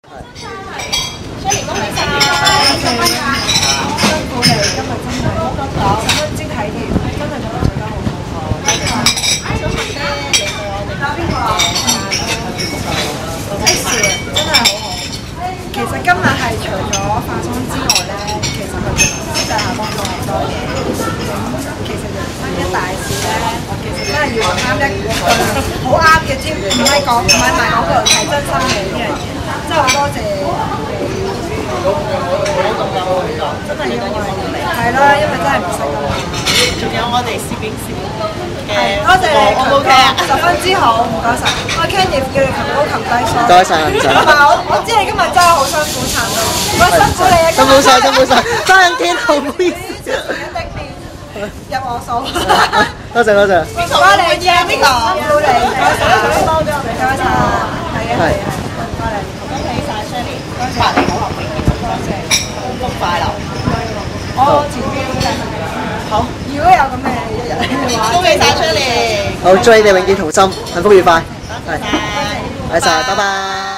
Shelly 恭喜晒，辛苦你，今日真係十分之體貼，真係做得最佳好好。多謝晒。想問咧，你對我哋邊個真係好好。其實今日係除咗化妝之外咧，其實佢私底下幫咗好多嘢。其實人生一大事咧，其實真係要啱一句好啱嘅招，唔係賣廣告，係真心嘅呢樣嘢。真係好多謝真係因為係啦，因為真係唔識㗎嘛。 仲有我哋攝影師嘅， 多謝你強哥，十分之好，唔該晒。我 Candy 叫你擒高擒低數。 多謝唔該。 同埋我知你今日真係好辛苦撐到，我辛苦你啊！ 辛苦晒，辛苦晒，爭天後唔好意思。 入我數。 多謝多謝。 唔該你啫，邊個？辛苦你，唔該晒，多謝唔該晒，係啊係啊，唔該你，恭喜晒 Shelly，百年好合永結束，多謝，恭祝快樂。我前邊好，如果有咁嘅一日嘅話， 恭喜晒 Shelly。 好，祝你哋永結同心，幸福愉快。 多謝晒， 係，拜拜。